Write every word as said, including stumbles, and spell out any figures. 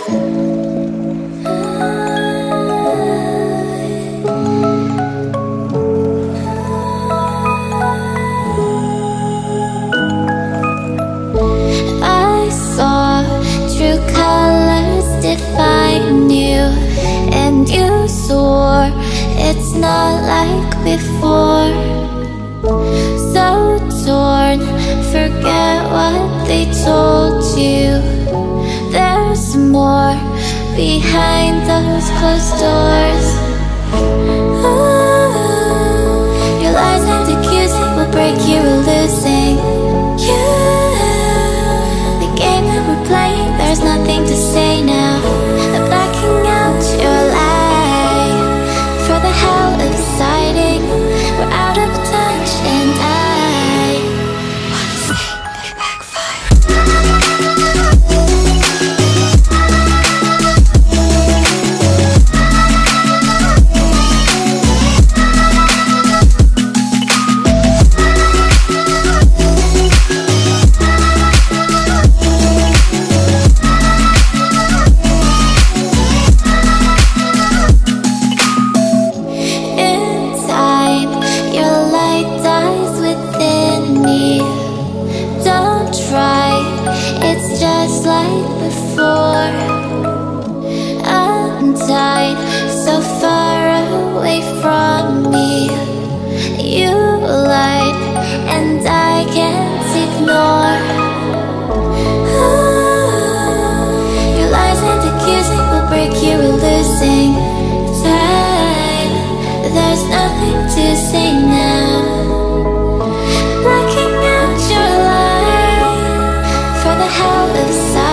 I saw true colors define you, and you swore it's not like before. So torn, forget what they told you. There's more behind those closed doors. Ooh, your lies and accusing will break you or losing you. The game that we're playing, there's nothing to say now. I'm blacking out your lie for the hell of siding. We're out of touch and I wanna see it backfire. It's just like before. Untied, so far away from me. You lied, and I can't ignore. Ooh, your lies and accusing will break you or losing time. There's nothing to say now. Blacking out your life for the hell of sight.